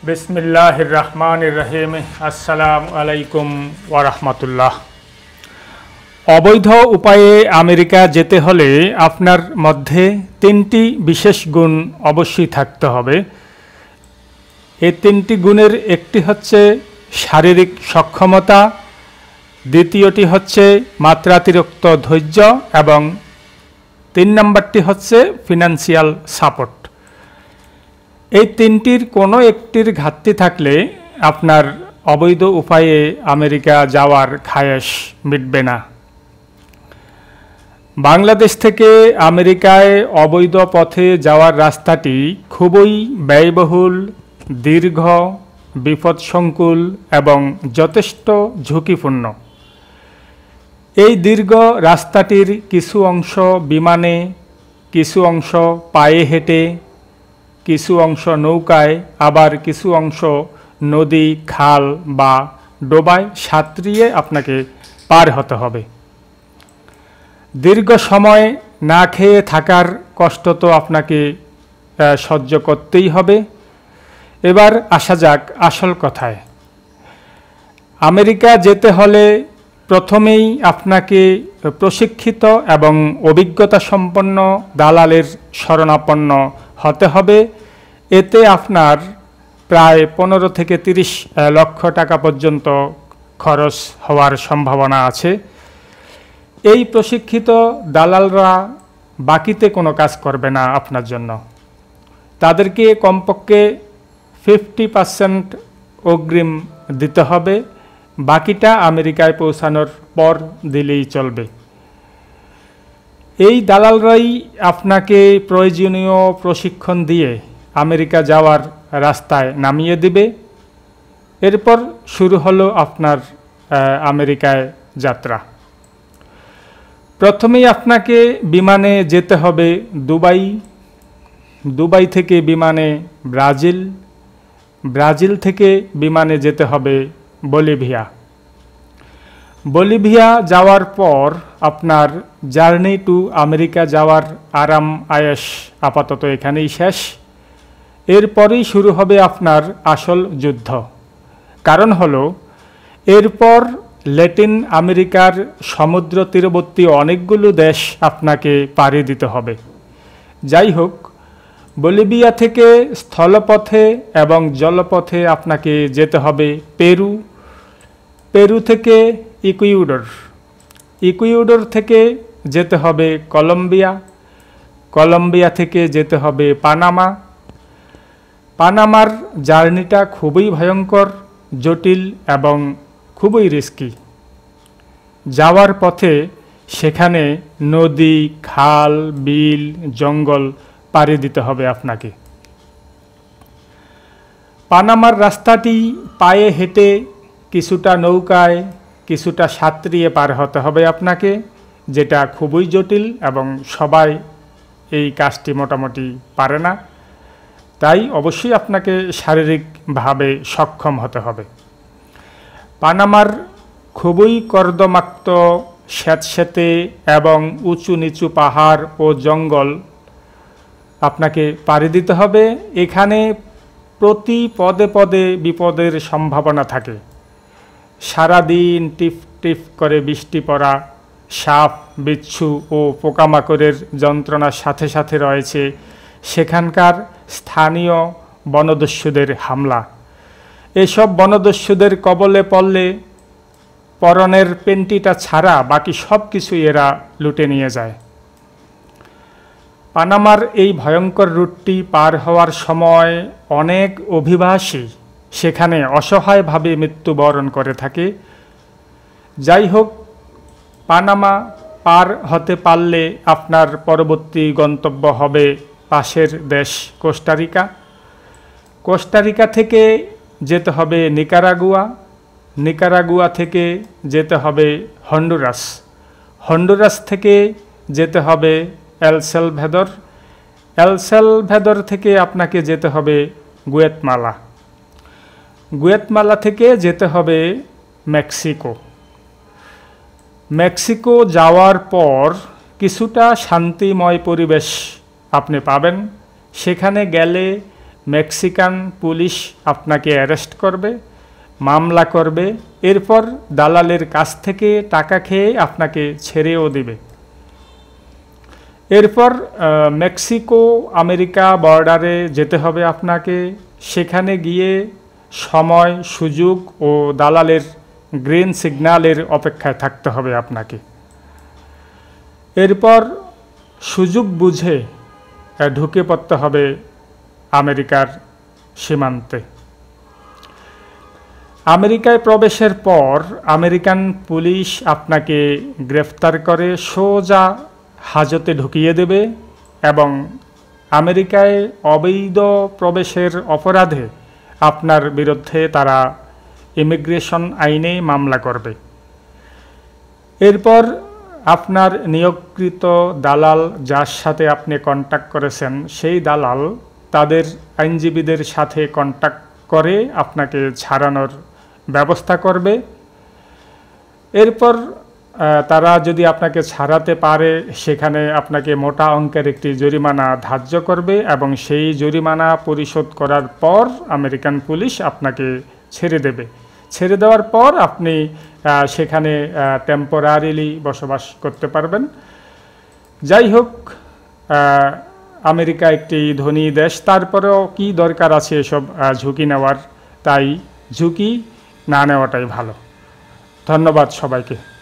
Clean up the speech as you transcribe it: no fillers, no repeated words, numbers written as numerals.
बिस्मिल्लाहिर रहमानिर रहीम। अस्सलामु आलैकुम ওয়া রাহমাতুল্লাহ। অবৈধ উপায়ে আমেরিকা যেতে হলে আপনার মধ্যে তিনটি বিশেষ গুণ অবশ্যই থাকতে হবে। এই তিনটি গুণের একটি হচ্ছে শারীরিক সক্ষমতা, দ্বিতীয়টি হচ্ছে মাত্রাতিরিক্ত ধৈর্য এবং ৩ নম্বরটি হচ্ছে ফিনান্সিয়াল সাপোর্ট। এই তিনটির কোনো একটির ঘাটতি থাকলে আপনার অবৈধ উপায়ে আমেরিকা যাওয়ার খায়েশ মিটবে না। বাংলাদেশ থেকে আমেরিকায় অবৈধ পথে যাওয়ার রাস্তাটি খুবই ব্যয়বহুল, দীর্ঘ, বিপদসংকুল এবং যথেষ্ট ঝুঁকিপূর্ণ। এই দীর্ঘ রাস্তাটির কিছু অংশ বিমানে, কিছু অংশ পায়ে হেঁটে, কিছু অংশ নৌকায়, আবার কিছু অংশ নদী, খাল বা ডোবায় সাঁতরিয়ে আপনাকে পার হতে হবে। দীর্ঘ সময় না খেয়ে থাকার কষ্ট তো আপনাকে সহ্য করতেই হবে। এবার আসা যাক আসল কথায়। আমেরিকা যেতে হলে প্রথমেই আপনাকে প্রশিক্ষিত এবং অভিজ্ঞতা সম্পন্ন দালালের শরণাপন্ন হতে হবে। এতে আপনার প্রায় ১৫ থেকে ৩০ লক্ষ টাকা পর্যন্ত খরচ হওয়ার সম্ভাবনা আছে। এই প্রশিক্ষিত দালালরা বাকিতে কোনো কাজ করবে না আপনার জন্য। তাদেরকে কমপক্ষে 50% অগ্রিম দিতে হবে, বাকিটা আমেরিকায় পৌঁছানোর পর দিলেই চলবে। এই দালালরাই আপনাকে প্রয়োজনীয় প্রশিক্ষণ দিয়ে আমেরিকা যাওয়ার রাস্তায় নামিয়ে দিবে। এরপর শুরু হলো আপনার আমেরিকায় যাত্রা। প্রথমেই আপনাকে বিমানে যেতে হবে দুবাই, দুবাই থেকে বিমানে ব্রাজিল, ব্রাজিল থেকে বিমানে যেতে হবে বলিভিয়া। বলিভিয়া যাওয়ার পর আপনার জার্নি টু আমেরিকা যাওয়ার আরাম আয়েশ আপাতত এখানেই শেষ। এরপরেই শুরু হবে আপনার আসল যুদ্ধ। কারণ হলো এরপর ল্যাটিন আমেরিকার সমুদ্র তীরবর্তী অনেকগুলো দেশ আপনাকে পাড়ি দিতে হবে। যাই হোক, বলিভিয়া থেকে স্থলপথে এবং জলপথে আপনাকে যেতে হবে পেরু, পেরু থেকে ইকুয়েডর, ইকুয়েডর থেকে যেতে হবে কলম্বিয়া, কলম্বিয়া থেকে যেতে হবে পানামা। পানামার জার্নিটা খুবই ভয়ঙ্কর, জটিল এবং খুবই রিস্কি। যাওয়ার পথে সেখানে নদী, খাল, বিল, জঙ্গল পাড়ি দিতে হবে আপনাকে। পানামার রাস্তাটি পায়ে হেঁটে, কিছুটা নৌকায়, কিছুটা সাঁতরিয়ে পার হতে হবে আপনাকে, যেটা খুবই জটিল এবং সবাই এই কাজটি মোটামুটি পারে না। তাই অবশ্যই আপনাকে শারীরিকভাবে সক্ষম হতে হবে। পানামার খুবই কর্দমাক্ত, স্যাঁতস্যাঁতে এবং উঁচু নিচু পাহাড় ও জঙ্গল আপনাকে পাড়ি দিতে হবে। এখানে প্রতি পদে পদে বিপদের সম্ভাবনা থাকে। সারাদিন টিপ টিপ করে বৃষ্টি পড়া, সাপ, বিচ্ছু ও পোকামাকড়ের যন্ত্রণার সাথে সাথে রয়েছে সেখানকার স্থানীয় বনদস্যুদের হামলা। এসব বনদস্যুদের কবলে পড়লে পরনের পেন্টিটা ছাড়া বাকি সব কিছু এরা লুটে নিয়ে যায়। পানামার এই ভয়ঙ্কর রুটটি পার হওয়ার সময় অনেক অভিবাসী সেখানে অসহায়ভাবে মৃত্যুবরণ করে থাকে। যাই হোক, পানামা পার হতে পারলে আপনার পরবর্তী গন্তব্য হবে পাশের দেশ কোস্টারিকা। কোস্টারিকা থেকে যেতে হবে নিকারাগুয়া, নিকারাগুয়া থেকে যেতে হবে হন্ডুরাস, হন্ডুরাস থেকে যেতে হবে এল সালভাদর, এল সালভাদর থেকে আপনাকে যেতে হবে গুয়েতমালা, গুয়েতমালা থেকে যেতে হবে মেক্সিকো। মেক্সিকো যাওয়ার পর কিছুটা শান্তিময় পরিবেশ আপনি পাবেন। সেখানে গেলে মেক্সিকান পুলিশ আপনাকে অ্যারেস্ট করবে, মামলা করবে, এরপর দালালের কাছ থেকে টাকা খেয়ে আপনাকে ছেড়েও দিবে। এরপর মেক্সিকো আমেরিকা বর্ডারে যেতে হবে আপনাকে। সেখানে গিয়ে সময়, সুযোগ ও দালালের গ্রিন সিগন্যালের অপেক্ষায় থাকতে হবে আপনাকে। এরপর সুযোগ বুঝে ঢুকে পড়তে হবে আমেরিকার সীমান্তে। আমেরিকায় প্রবেশের পর আমেরিকান পুলিশ আপনাকে গ্রেফতার করে সোজা হাজতে ঢুকিয়ে দেবে এবং আমেরিকায় অবৈধ প্রবেশের অপরাধে আপনার বিরুদ্ধে তারা ইমিগ্রেশন আইনে মামলা করবে। এরপর আপনার নিয়োগকৃত দালাল, যার সাথে আপনি কন্ট্যাক্ট করেছেন, সেই দালাল তাদের আইনজীবীদের সাথে কন্ট্যাক্ট করে আপনাকে ছাড়ানোর ব্যবস্থা করবে। এরপর তারা যদি আপনাকে ছাড়াতে পারে, সেখানে আপনাকে মোটা অঙ্কের একটি জরিমানা ধার্য করবে এবং সেই জরিমানা পরিশোধ করার পর আমেরিকান পুলিশ আপনাকে ছেড়ে দেবে। ছেড়ে দেওয়ার পর আপনি সেখানে টেম্পোরারিলি বসবাস করতে পারবেন। যাই হোক, আমেরিকা একটি ধনী দেশ, তারপরেও কি দরকার আছে এসব ঝুঁকি নেওয়ার? তাই ঝুঁকি না নেওয়াটাই ভালো। ধন্যবাদ সবাইকে।